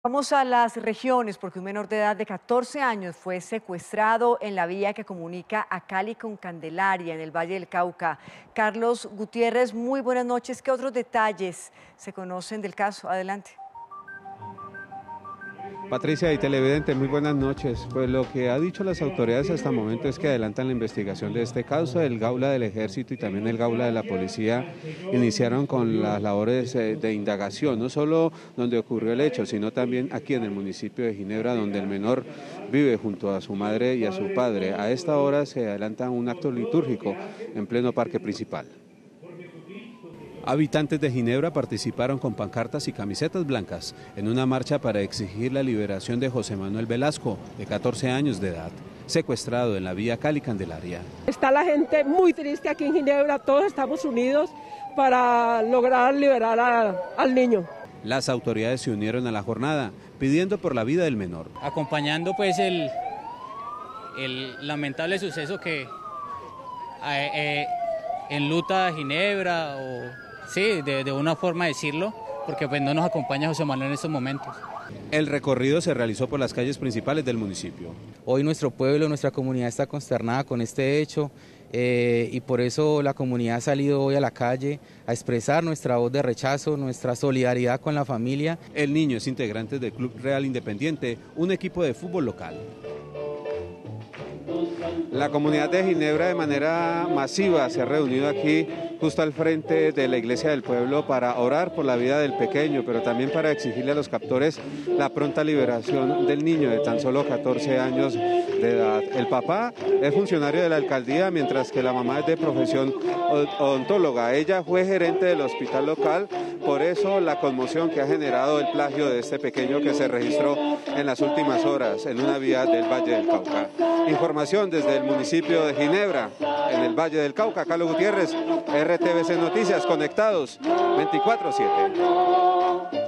Vamos a las regiones porque un menor de edad de 14 años fue secuestrado en la vía que comunica a Cali con Candelaria, en el Valle del Cauca. Carlos Gutiérrez, muy buenas noches. ¿Qué otros detalles se conocen del caso? Adelante. Patricia y televidente, muy buenas noches. Pues lo que ha dicho las autoridades hasta el momento es que adelantan la investigación de este caso. El Gaula del Ejército y también el Gaula de la Policía iniciaron con las labores de indagación, no solo donde ocurrió el hecho, sino también aquí en el municipio de Ginebra, donde el menor vive junto a su madre y a su padre. A esta hora se adelanta un acto litúrgico en pleno parque principal. Habitantes de Ginebra participaron con pancartas y camisetas blancas en una marcha para exigir la liberación de José Manuel Velasco, de 14 años de edad, secuestrado en la vía Cali-Candelaria. Está la gente muy triste aquí en Ginebra, todos estamos unidos para lograr liberar al niño. Las autoridades se unieron a la jornada, pidiendo por la vida del menor. Acompañando pues el lamentable suceso que enluta a Ginebra, sí, de una forma de decirlo, porque pues no nos acompaña José Manuel en estos momentos. El recorrido se realizó por las calles principales del municipio. Hoy nuestro pueblo, nuestra comunidad está consternada con este hecho y por eso la comunidad ha salido hoy a la calle a expresar nuestra voz de rechazo, nuestra solidaridad con la familia. El niño es integrante del Club Real Independiente, un equipo de fútbol local. La comunidad de Ginebra de manera masiva se ha reunido aquí justo al frente de la iglesia del pueblo para orar por la vida del pequeño, pero también para exigirle a los captores la pronta liberación del niño de tan solo 14 años de edad. El papá es funcionario de la alcaldía, mientras que la mamá es de profesión odontóloga. Ella fue gerente del hospital local, por eso la conmoción que ha generado el plagio de este pequeño que se registró en las últimas horas en una vía del Valle del Cauca. Información desde el municipio de Ginebra, en el Valle del Cauca. Carlos Gutiérrez, RTVC Noticias, conectados 24/7.